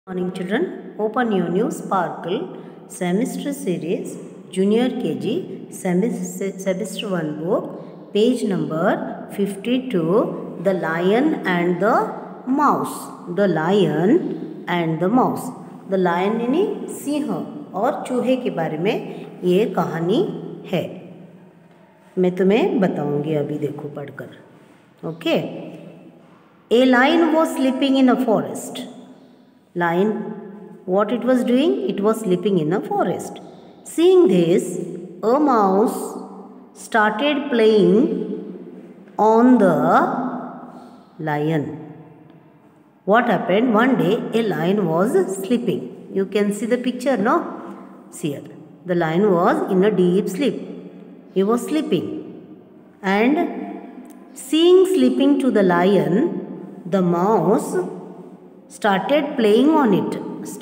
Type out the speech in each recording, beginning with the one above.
Morning children, open your new Sparkle semester series Junior KG semester 1 book, page number 52, The Lion and the Mouse. The Lion and the Mouse. The Lion यानी सिंह और चूहे के बारे में ये कहानी है. मैं तुम्हें बताऊंगी अभी, देखो पढ़कर. Okay. A lion was sleeping in a forest. Lion, what it was doing? It was sleeping in a forest. Seeing this, a mouse started playing on the lion. What happened? One day, a lion was sleeping. You can see the picture, no? See here. The lion was in a deep sleep. He was sleeping. And seeing sleeping to the lion, the mouse started playing on it.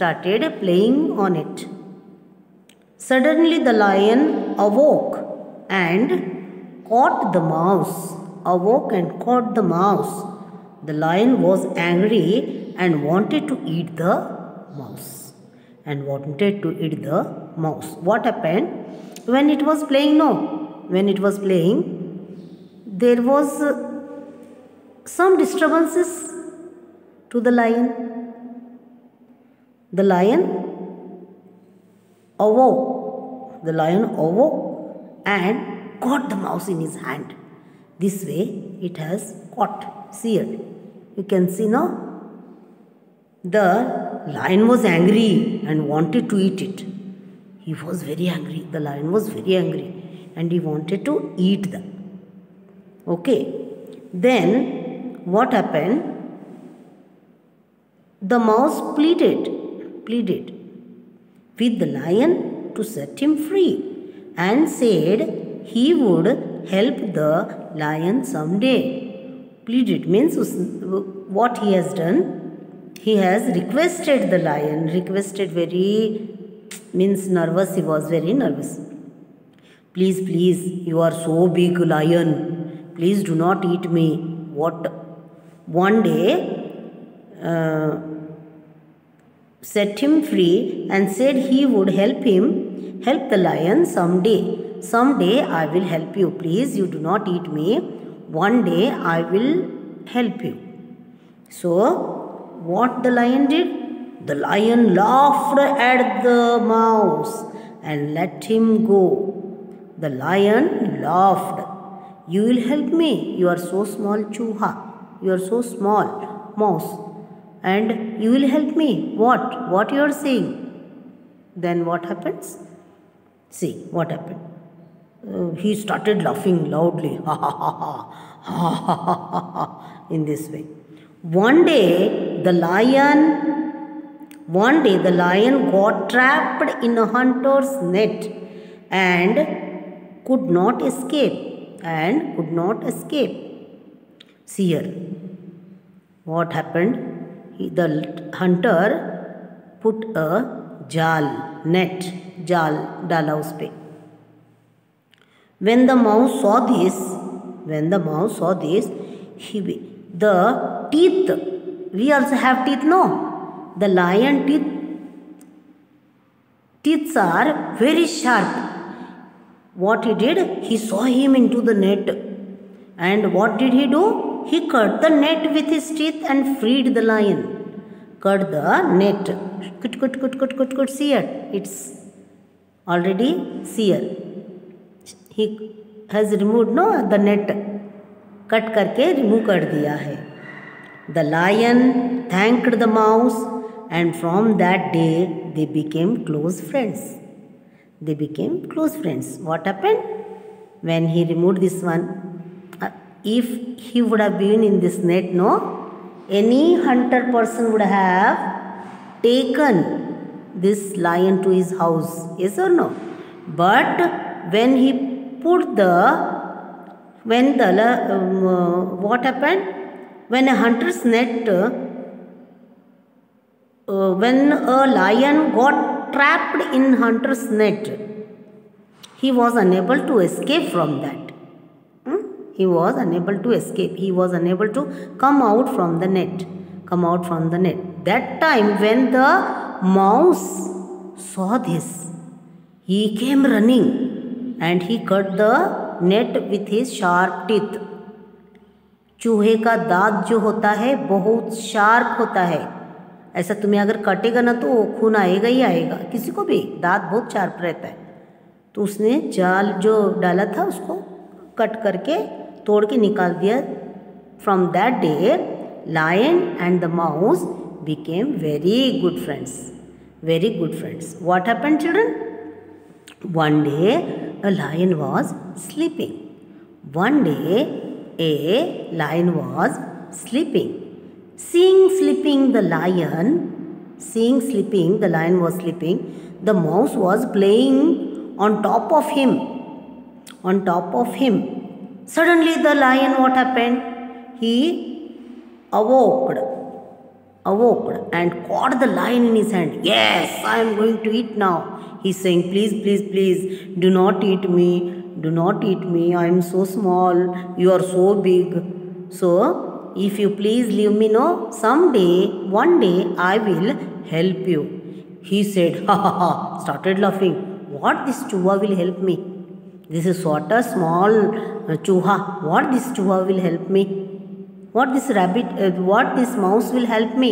Suddenly the lion awoke and caught the mouse. The lion was angry and wanted to eat the mouse. What happened? When it was playing, there was some disturbances to the lion. The lion awoke and caught the mouse in his hand. This way it has caught. See it. You can see now. The lion was angry and wanted to eat it. He was very angry. The lion was very angry and he wanted to eat them. Okay. Then what happened? The mouse pleaded with the lion to set him free and said he would help the lion someday. Pleaded means what he has done. He has requested the lion. Means nervous. He was very nervous. Please, you are so big, lion. Please do not eat me. One day, set him free and said he would help the lion someday. Someday I will help you. Please, you do not eat me. One day I will help you. So, what the lion did? The lion laughed at the mouse and let him go. The lion laughed. You will help me. You are so small, chooha. You are so small, mouse. And you will help me. What you are saying? Then what happens? See what happened. He started laughing loudly. Ha ha ha ha ha ha ha. In this way. One day the lion got trapped in a hunter's net and could not escape. See here. What happened? The hunter put a net डाला उस पे. When the mouse saw this, the teeth, we also have teeth, no? The lion teeth are very sharp. What he did? He saw him into the net. And what did he do? He cut the net with his teeth and freed the lion. Cut the net. Cut. See it. It's already here. He has removed the net. Cut करके remove कर दिया है. The lion thanked the mouse and from that day they became close friends. What happened? When he removed this one, if he would have been in this net, any hunter person would have taken this lion to his house. Yes or no? But when he put what happened? When a hunter's net, when a lion got trapped in hunter's net, he was unable to escape from that. He was unable to escape. He was unable to come out from the net. that time when the mouse saw this, he came running and he cut the net with his sharp teeth. चूहे का दांत जो होता है बहुत sharp होता है, ऐसा तुम्हें अगर काटेगा ना तो खून आएगा ही आएगा, किसी को भी दांत बहुत शार्प रहता है। तो उसने जाल जो डाला था उसको कट करके तोड़ के निकाल दिया। From that day lion and the mouse became very good friends, very good friends. What happened children? One day a lion was sleeping. One day a lion was sleeping. Seeing sleeping the lion was sleeping, the mouse was playing on top of him. Suddenly the lion, what happened? He awoke and caught the lion in his hand. Yes, I am going to eat now. He is saying, please, please, please, do not eat me. Do not eat me. I am so small. You are so big. So, if you please leave me, no, one day I will help you. He said, ha ha ha, started laughing. What, this chuha will help me? This is what a small chuha. What, this chuha will help me? What, this rabbit, what, this mouse will help me?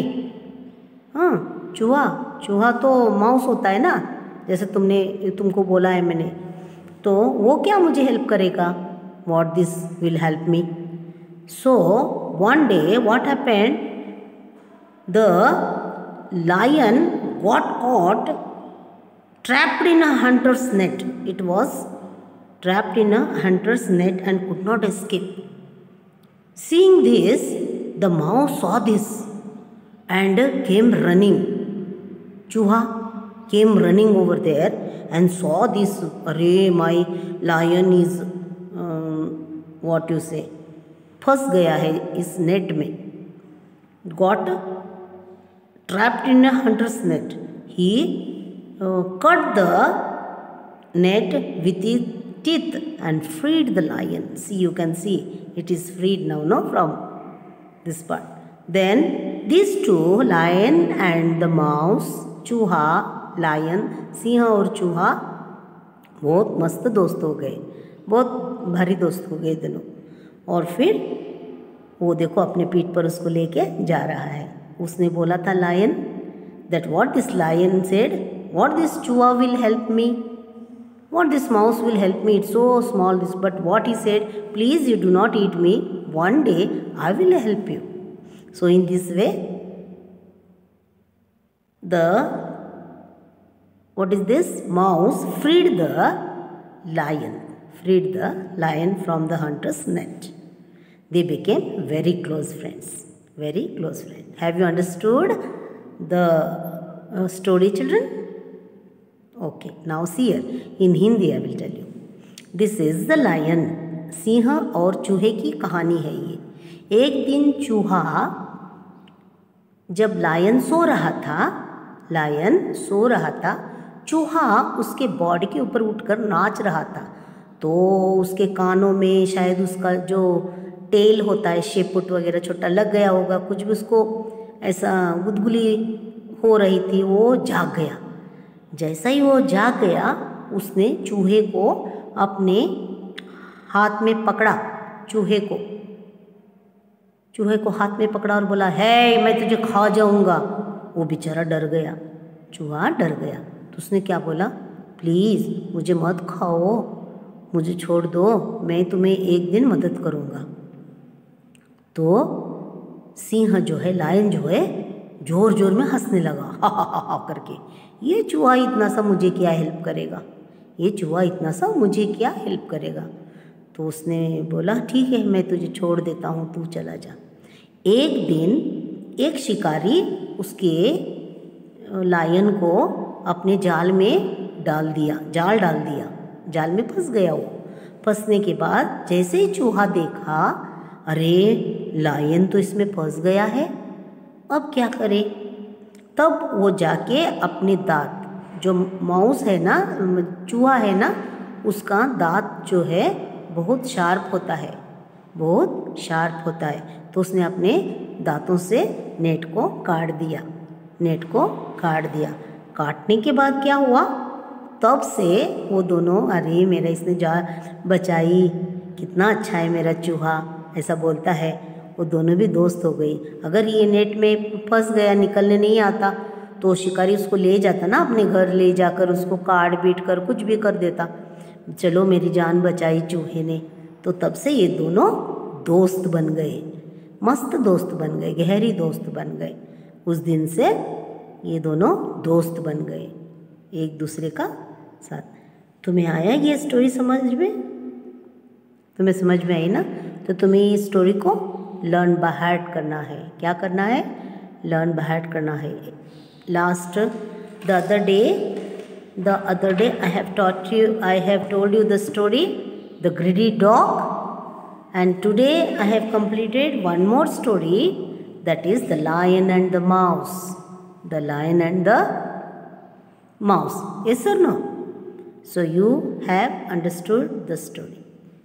चूहा तो mouse होता है ना, जैसे तुमको बोला है मैंने, तो वो क्या मुझे हेल्प करेगा? What this will help me? So one day what happened? The lion got caught trapped in a hunter's net. It was trapped in a hunter's net and could not escape. Seeing this, the mouse saw this and came running. Chuha came running over there and saw this. अरे my lion is what you say, फंस गया है इस net में. Got trapped in a hunter's net. He cut the net with his teeth and freed the lion. See, you can see it is freed now, no, from this part. Then these two, lion and the mouse, चूहा, lion, सिंह और चूहा बहुत मस्त दोस्त हो गए, बहुत भारी दोस्त हो गए दोनों. और फिर वो देखो अपने पीठ पर उसको लेके जा रहा है. उसने बोला था lion that what this lion said, what this चूहा will help me, what this mouse will help me, it's so small this, but what he said, please you do not eat me, one day I will help you. So in this way the what is this, mouse freed the lion from the hunter's net. They became very close friends, very close friends. Have you understood the story, children? Okay, now see here in Hindi I will tell you. This is the lion. सिंह और चूहे की कहानी है ये. एक दिन चूहा जब लायन सो रहा था, चूहा उसके बॉडी के ऊपर उठकर नाच रहा था. तो उसके कानों में शायद उसका जो टेल होता है, शेपुट वगैरह छोटा लग गया होगा, कुछ भी उसको ऐसा गुदगुली हो रही थी. वो जाग गया. जैसा ही वो जाग गया, उसने चूहे को अपने हाथ में पकड़ा. चूहे को हाथ में पकड़ा और बोला, है मैं तुझे खा जाऊंगा. वो बेचारा डर गया, चूहा डर गया. तो उसने क्या बोला, प्लीज़ मुझे मत खाओ, मुझे छोड़ दो, मैं तुम्हें एक दिन मदद करूंगा. तो सिंह जो है, लायन जो है, जोर जोर में हंसने लगा, हा हा हा हा करके. ये चूहा इतना सा मुझे क्या हेल्प करेगा, ये चूहा इतना सा मुझे क्या हेल्प करेगा. तो उसने बोला, ठीक है मैं तुझे छोड़ देता हूँ, तू चला जा. एक दिन एक शिकारी उसके लायन को अपने जाल में डाल दिया. जाल में फंस गया. वो फंसने के बाद जैसे ही चूहा देखा, अरे लायन तो इसमें फंस गया है, अब क्या करे. तब वो जाके अपने दांत, जो माउस है ना, चूहा है ना, उसका दांत जो है बहुत शार्प होता है, बहुत शार्प होता है. तो उसने अपने दांतों से नेट को काट दिया. नेट को काट दिया। काटने के बाद क्या हुआ, तब से वो दोनों, अरे मेरा इसने जान बचाई, कितना अच्छा है मेरा चूहा, ऐसा बोलता है। वो दोनों भी दोस्त हो गई। अगर ये नेट में फंस गया, निकलने नहीं आता, तो शिकारी उसको ले जाता ना अपने घर, ले जाकर उसको काट पीट कर कुछ भी कर देता। चलो मेरी जान बचाई चूहे ने। तो तब से ये दोनों दोस्त बन गए, मस्त दोस्त बन गए, गहरी दोस्त बन गए। उस दिन से ये दोनों दोस्त बन गए एक दूसरे का साथ। तुम्हें आया ये स्टोरी समझ में? तुम्हें समझ में आई ना? तो तुम्हें ये स्टोरी को लर्न बाय हार्ट करना है। क्या करना है? लर्न बाय हार्ट करना है। The other day I have told you the story, The Greedy Dog, and today I have completed one more story, that is The Lion and the Mouse. The Lion and the Mouse. Yes or no? So you have understood the story.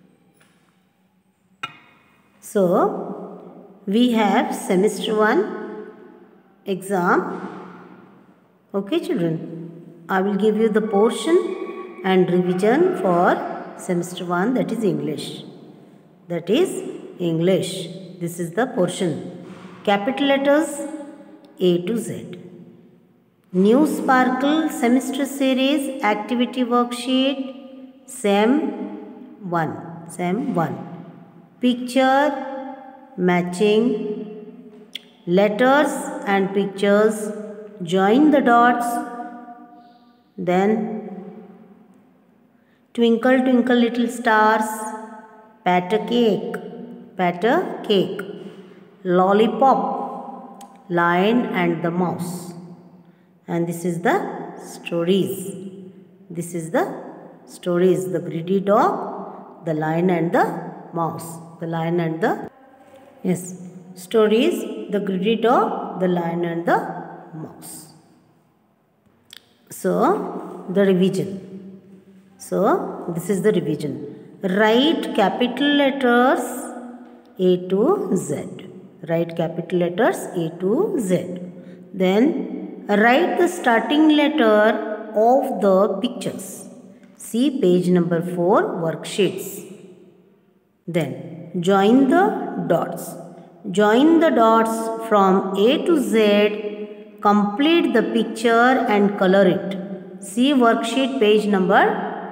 So we have semester 1 exam. Okay children, I will give you the portion and revision for semester 1, that is English. That is English. This is the portion. Capital letters A to Z. New Sparkle Semester Series Activity Worksheet Sem 1. Picture matching, letters and pictures, join the dots, then twinkle twinkle little stars, pat a cake, lollipop, lion and the mouse. And this is the stories. The Greedy Dog, the Lion and the Mouse. The Lion and the, yes, stories, The Greedy Dog, the Lion and the Mouse. So the revision. So this is the revision. Write capital letters A to Z. Write capital letters A to Z. Then write the starting letter of the pictures. See page number 4 worksheets. Then join the dots. Join the dots from A to Z. Complete the picture and color it. See worksheet page number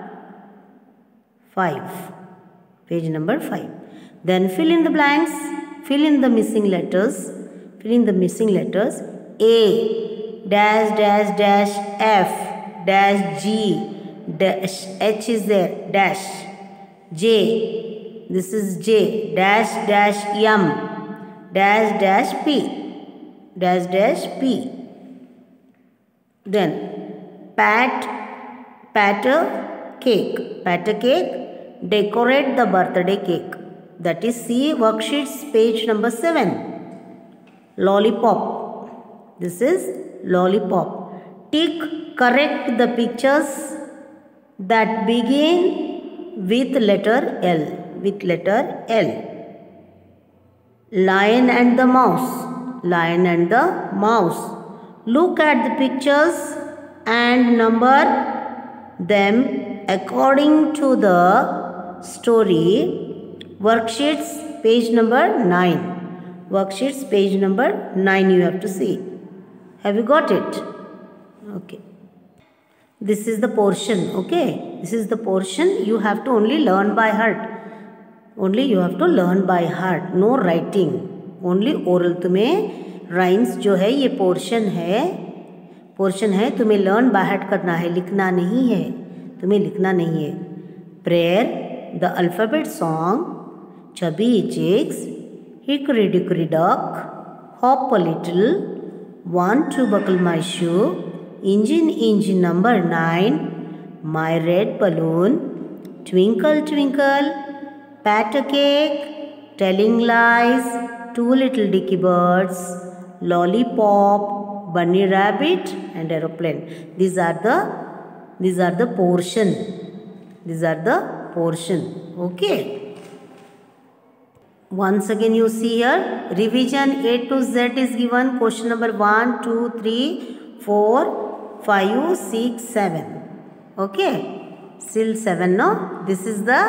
5. Page number 5. Then fill in the blanks. Fill in the missing letters. A dash dash dash F dash G dash H is there, dash J, this is J, dash dash M dash dash P, dash dash P. Then pat a cake, decorate the birthday cake. That is see worksheets page number 7. Lollipop, this is lollipop. Tick correct the pictures that begin with letter L. Lion and the mouse. Look at the pictures and number them according to the story. Worksheets page number 9. Worksheets page number 9 you have to see. Have you got it? Okay. This is the portion. Okay. This is the portion you have to only learn by heart. Only you have to learn by heart. No writing. Only oral. तुम्हें rhymes जो है ये portion है. तुम्हें learn by heart करना है. लिखना नहीं है. Prayer, the alphabet song, Chubby Chicks, Hickory Dickory Dock, Hop a Little, Want to Buckle My Shoe, Engine number 9, My Red Balloon, Twinkle Twinkle, Pat a Cake, Telling Lies, Two Little Dicky Birds, Lollipop, Bunny Rabbit and Aeroplane. These are the portion. Okay. Once again you see here, revision A to Z is given. Question number 1, 2, 3, 4, 5, 6, 7. Okay, still 7, no? This is the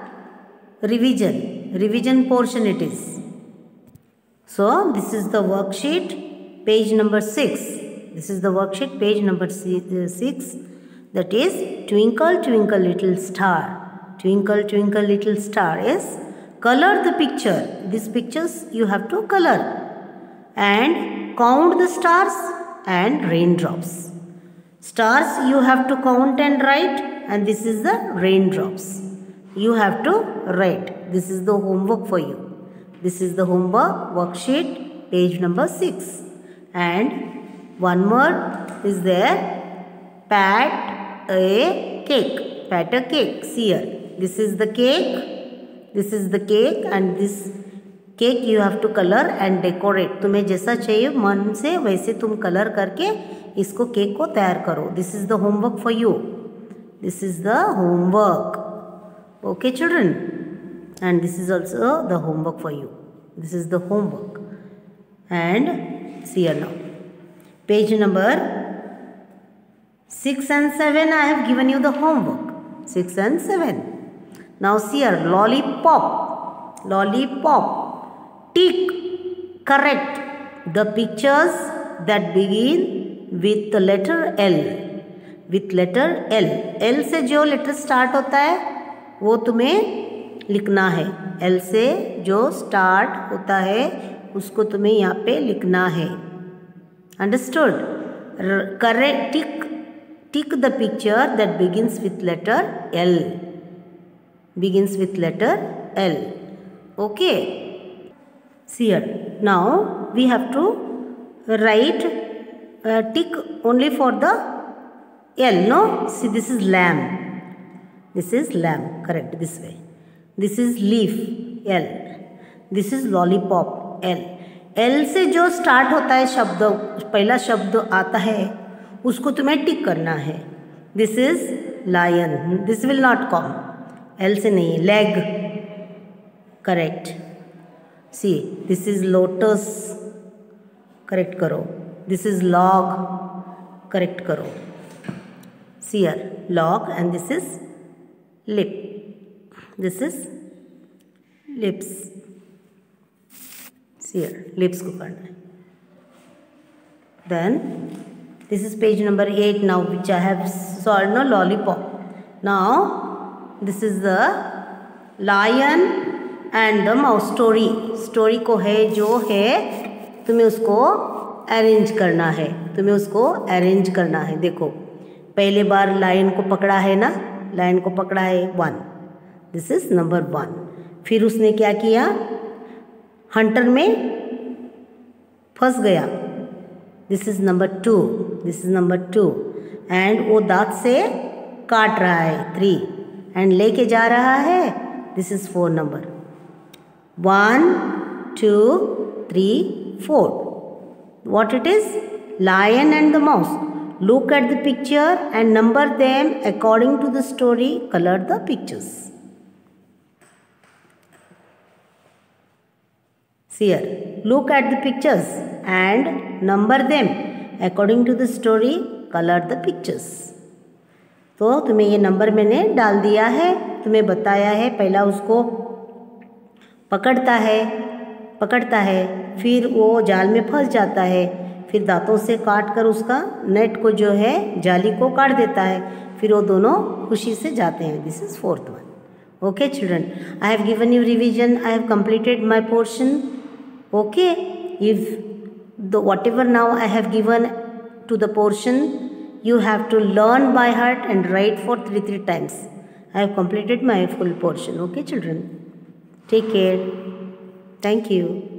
revision portion it is. So this is the worksheet, page number 6. This is the worksheet, page number 6. That is, twinkle twinkle little star. Twinkle twinkle little star is, color the picture. These pictures you have to color and count the stars and raindrops. Stars you have to count and write, and this is the raindrops. You have to write. This is the homework for you. This is the homework worksheet, page number 6. And one more is there, pat a cake. Pat a cake. See here. This is the cake. This is the cake, and this cake you have to color and decorate. तुम्हें जैसा चाहिए मन से वैसे तुम colour करके इसको cake को तैयार करो. This is the homework for you. This is the homework. Okay, children. And this is also the homework for you. This is the homework. And see here now. Page number 6 and 7, I have given you the homework. 6 and 7. Now see here, lollipop. Lollipop. Tick. Correct the pictures that begin with the letter L. With letter L. L से जो letter start होता है वो तुम्हें लिखना है. L से जो start होता है उसको तुम्हें यहाँ पे लिखना है. Understood? Correct. Tick the picture that begins with letter L. Begins with letter L. Okay. See here. Now we have to write tick only for the L. No? See, this is lamb. This is lamb. Correct. This way. This is leaf. L. This is lollipop. L. L से जो start होता है शब्द, पहला शब्द आता है उसको तुम्हें टिक करना है. This is lion. This will not come. L से नहीं. Leg. Correct. See, this is lotus. Correct करो. This is log. करेक्ट करो. सीयर. Log. And this is lip. This is lips. सीयर. लिप्स को करना है. Then this is page number 8 now, which I have solved. No, lollipop. Now this is the lion and the mouse story. Story को है जो है तुम्हें उसको अरेंज करना है. तुम्हें उसको अरेंज करना है. देखो, पहले बार लायन को पकड़ा है ना. लायन को पकड़ा है 1. This is number 1. फिर उसने क्या किया, हंटर में फंस गया. This is number 2. This is number 2. And वो दांत से काट रहा है 3 एंड लेके जा रहा है. This is 4 number. 1, 2, 3, 4. What it is? Lion and the mouse. Look at the picture and number them according to the story. Color the pictures. See here. Look at the pictures and number them according to the story. Color the pictures. तो तुम्हें ये number मैंने डाल दिया है. तुम्हें बताया है, पहला उसको पकड़ता है, फिर वो जाल में फंस जाता है, फिर दांतों से काट कर उसका नेट को जो है जाली को काट देता है, फिर वो दोनों खुशी से जाते हैं. This is 4th one. Okay, children, I have given you revision. I have completed my portion. Okay, if the whatever now I have given to the portion, you have to learn by heart and write for 3 times. I have completed my full portion. Okay, children, take care. Thank you.